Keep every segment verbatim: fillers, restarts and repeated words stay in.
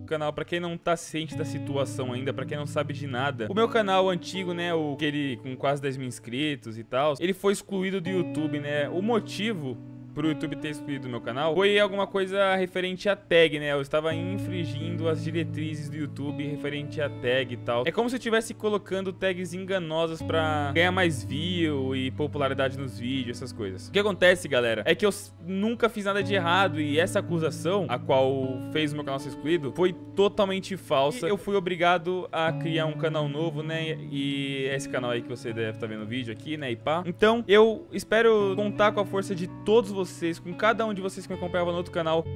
canal, pra quem não tá ciente da situação ainda, pra quem não sabe de nada, o meu canal antigo, né, o aquele com quase dez mil inscritos e tal, ele foi excluído do YouTube, né? O motivo pro YouTube ter excluído o meu canal foi alguma coisa referente a tag, né? Eu estava infringindo as diretrizes do YouTube referente a tag e tal. É como se eu estivesse colocando tags enganosas pra ganhar mais view e popularidade nos vídeos, essas coisas. O que acontece, galera, é que eu nunca fiz nada de errado e essa acusação, a qual fez o meu canal ser excluído, foi totalmente falsa. E eu fui obrigado a criar um canal novo, né? E esse canal aí que você deve estar vendo o vídeo aqui, né? E pá. Então, eu espero contar com a força de todos vocês vocês, com cada um de vocês que me acompanhava no outro canal.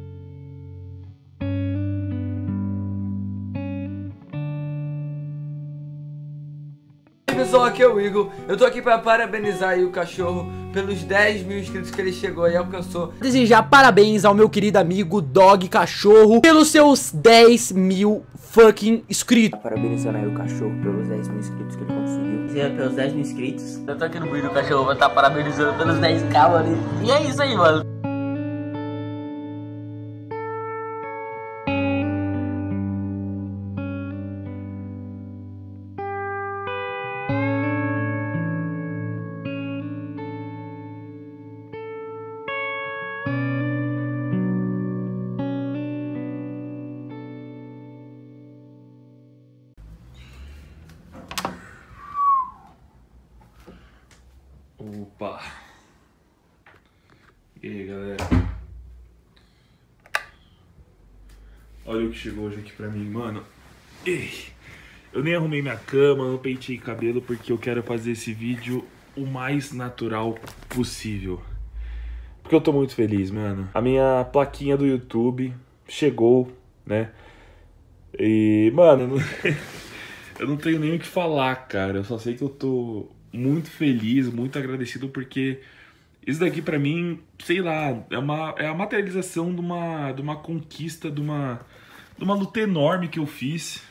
E aí, pessoal, aqui é o Igor. Eu tô aqui pra parabenizar aí o cachorro pelos dez mil inscritos que ele chegou e alcançou. Desejar parabéns ao meu querido amigo Dog Cachorro pelos seus dez mil fucking inscritos. Parabenizando aí o cachorro pelos dez mil inscritos que ele conseguiu. Pelos dez mil inscritos. Eu tô aqui no vídeo do cachorro, vou estar parabenizando pelos dez K, mano. E é isso aí, mano. Opa! E aí, galera? Olha o que chegou hoje aqui pra mim, mano. Ei, eu nem arrumei minha cama, não pentei cabelo porque eu quero fazer esse vídeo o mais natural possível. Porque eu tô muito feliz, mano. A minha plaquinha do YouTube chegou, né? E, mano, eu não, eu não tenho nem o que falar, cara. Eu só sei que eu tô muito feliz, muito agradecido, porque isso daqui pra mim, sei lá, é, uma, é a materialização de uma, de uma conquista, de uma, de uma luta enorme que eu fiz.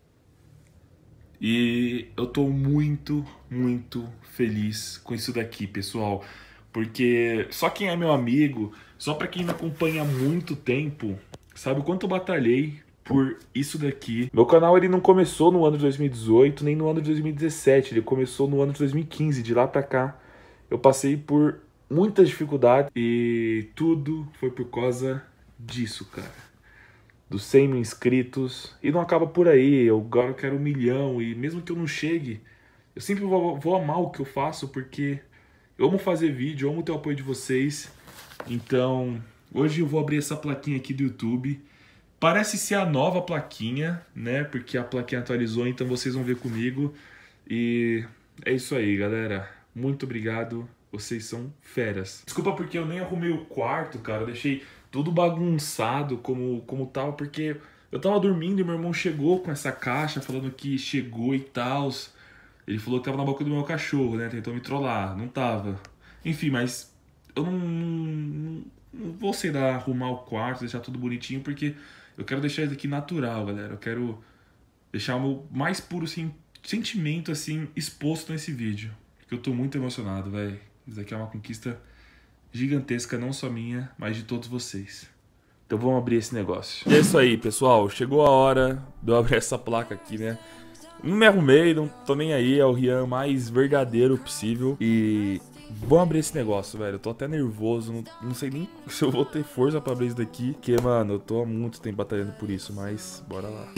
E eu tô muito, muito feliz com isso daqui, pessoal. Porque só quem é meu amigo, só pra quem me acompanha há muito tempo, sabe o quanto eu batalhei por isso daqui. Meu canal ele não começou no ano de dois mil e dezoito, nem no ano de dois mil e dezessete, ele começou no ano de dois mil e quinze, de lá pra cá. Eu passei por muitas dificuldades e tudo foi por causa disso, cara. Dos cem mil inscritos, e não acaba por aí, eu agora eu quero um milhão, e mesmo que eu não chegue, eu sempre vou, vou amar o que eu faço, porque eu amo fazer vídeo, eu amo ter o apoio de vocês. Então, hoje eu vou abrir essa plaquinha aqui do YouTube. Parece ser a nova plaquinha, né? Porque a plaquinha atualizou, então vocês vão ver comigo. E é isso aí, galera. Muito obrigado. Vocês são feras. Desculpa porque eu nem arrumei o quarto, cara. Eu deixei tudo bagunçado como, como tava, porque eu tava dormindo e meu irmão chegou com essa caixa falando que chegou e tal. Ele falou que tava na boca do meu cachorro, né? Tentou me trollar. Não tava. Enfim, mas eu não, não, não vou sei lá arrumar o quarto, deixar tudo bonitinho, porque eu quero deixar isso aqui natural, galera. Eu quero deixar o meu mais puro assim, sentimento assim exposto nesse vídeo. Porque eu tô muito emocionado, velho. Isso aqui é uma conquista gigantesca, não só minha, mas de todos vocês. Então vamos abrir esse negócio. E é isso aí, pessoal. Chegou a hora de eu abrir essa placa aqui, né? Não me arrumei, não tô nem aí. É o Rian mais verdadeiro possível. E vamos abrir esse negócio, velho. Eu tô até nervoso. Não, não sei nem se eu vou ter força pra abrir isso daqui. Porque, mano, eu tô há muito tempo batalhando por isso. Mas, bora lá.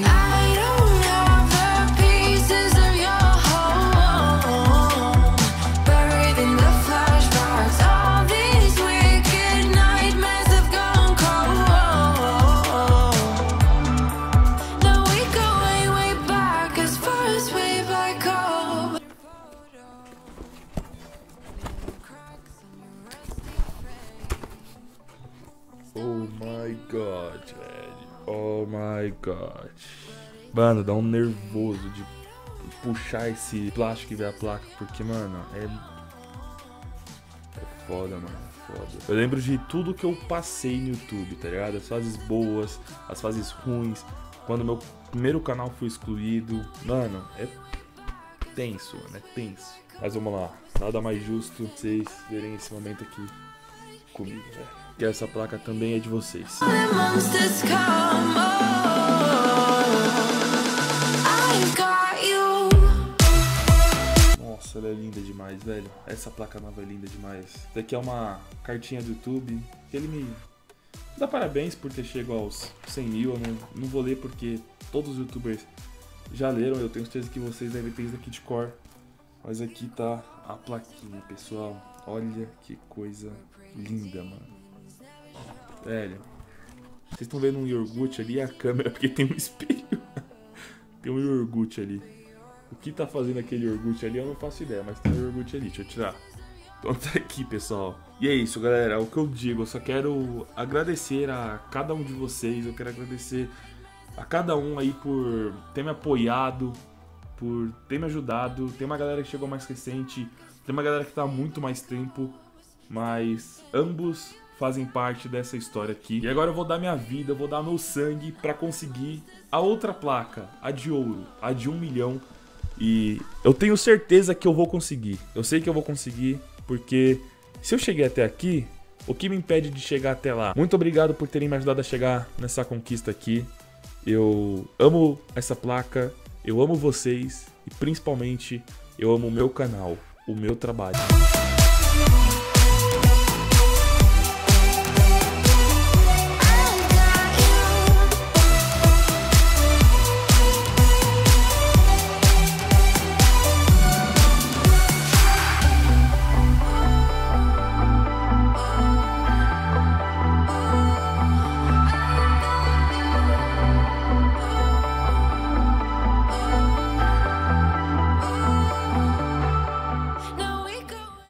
Oh my god, velho. Oh my god. Mano, dá um nervoso de puxar esse plástico e ver a placa, porque, mano, é... É foda, mano, é foda. Eu lembro de tudo que eu passei no YouTube, tá ligado? As fases boas, as fases ruins, quando meu primeiro canal foi excluído. Mano, é tenso, mano, é tenso. Mas vamos lá, nada mais justo vocês verem esse momento aqui comigo, velho. que essa placa também é de vocês. Nossa, ela é linda demais, velho. Essa placa nova é linda demais. Isso daqui é uma cartinha do YouTube que ele me dá parabéns por ter chegado aos cem mil. Eu não, não vou ler porque todos os youtubers já leram. Eu tenho certeza que vocês devem ter isso aqui de cor. Mas aqui tá a plaquinha, pessoal. Olha que coisa linda, mano. Velho, vocês estão vendo um iogurte ali? A câmera, porque tem um espelho. Tem um iogurte ali. O que tá fazendo aquele iogurte ali eu não faço ideia, mas tem um iogurte ali, deixa eu tirar. Então tá aqui, pessoal. E é isso, galera, é o que eu digo. Eu só quero agradecer a cada um de vocês. Eu quero agradecer a cada um aí por ter me apoiado, por ter me ajudado. Tem uma galera que chegou mais recente, tem uma galera que tá há muito mais tempo, mas ambos fazem parte dessa história aqui. E agora eu vou dar minha vida, eu vou dar meu sangue pra conseguir a outra placa, a de ouro, a de um milhão. E eu tenho certeza que eu vou conseguir. Eu sei que eu vou conseguir, porque se eu cheguei até aqui, o que me impede de chegar até lá? Muito obrigado por terem me ajudado a chegar nessa conquista aqui. Eu amo essa placa, eu amo vocês e principalmente eu amo o meu canal, o meu trabalho.